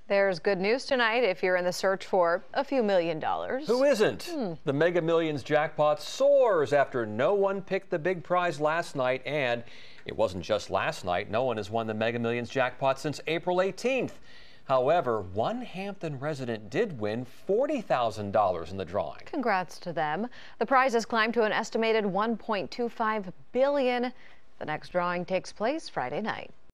There's good news tonight if you're in the search for a few $1,000,000. Who isn't? The Mega Millions jackpot soars after no one picked the big prize last night. And it wasn't just last night. No one has won the Mega Millions jackpot since April 18th. However, one Hampton resident did win $40,000 in the drawing. Congrats to them. The prize has climbed to an estimated $1.25 billion. The next drawing takes place Friday night.